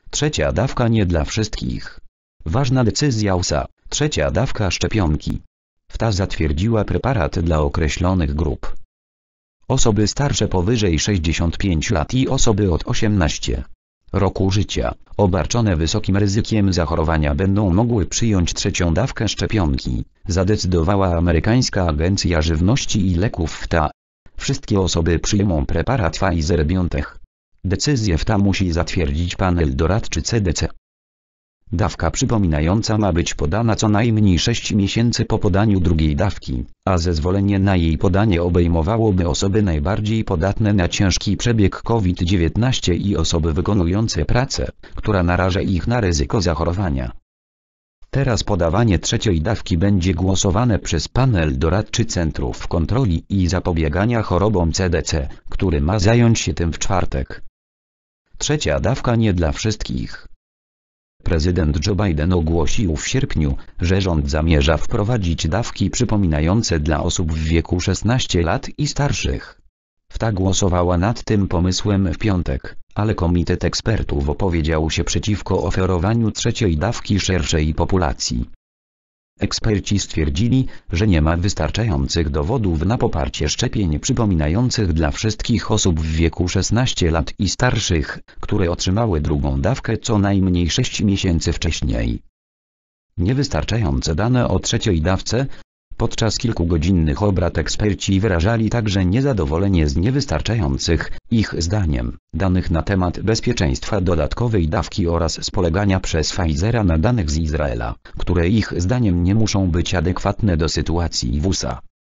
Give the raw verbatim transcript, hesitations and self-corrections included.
Trzecia dawka nie dla wszystkich. Ważna decyzja U S A. Trzecia dawka szczepionki. W T A zatwierdziła preparat dla określonych grup. Osoby starsze powyżej sześćdziesięciu pięciu lat i osoby od osiemnastego roku życia, obarczone wysokim ryzykiem zachorowania będą mogły przyjąć trzecią dawkę szczepionki, zadecydowała amerykańska Agencja Żywności i Leków w T A. Wszystkie osoby przyjmą preparat Pfizer-BioNTech. Decyzję w T A musi zatwierdzić panel doradczy C D C. Dawka przypominająca ma być podana co najmniej sześć miesięcy po podaniu drugiej dawki, a zezwolenie na jej podanie obejmowałoby osoby najbardziej podatne na ciężki przebieg COVID dziewiętnaście i osoby wykonujące pracę, która naraża ich na ryzyko zachorowania. Teraz podawanie trzeciej dawki będzie głosowane przez panel doradczy Centrów Kontroli i Zapobiegania Chorobom C D C, który ma zająć się tym w czwartek. Trzecia dawka nie dla wszystkich. Prezydent Joe Biden ogłosił w sierpniu, że rząd zamierza wprowadzić dawki przypominające dla osób w wieku szesnastu lat i starszych. W T A głosowała nad tym pomysłem w piątek, ale komitet ekspertów opowiedział się przeciwko oferowaniu trzeciej dawki szerszej populacji. Eksperci stwierdzili, że nie ma wystarczających dowodów na poparcie szczepień przypominających dla wszystkich osób w wieku szesnastu lat i starszych, które otrzymały drugą dawkę co najmniej sześć miesięcy wcześniej. Niewystarczające dane o trzeciej dawce. Podczas kilkugodzinnych obrad eksperci wyrażali także niezadowolenie z niewystarczających, ich zdaniem, danych na temat bezpieczeństwa dodatkowej dawki oraz z polegania przez Pfizera na danych z Izraela, które ich zdaniem nie muszą być adekwatne do sytuacji w U S A.